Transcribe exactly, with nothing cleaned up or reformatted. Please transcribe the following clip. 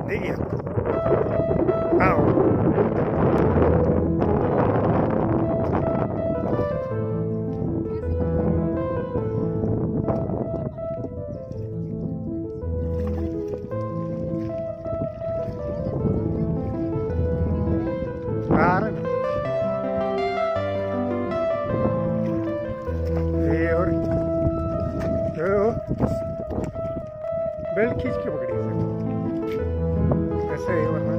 देखिए आओ आ रहा है ये और बेल्ट खींच के पकड़ी ऐसे ही वरना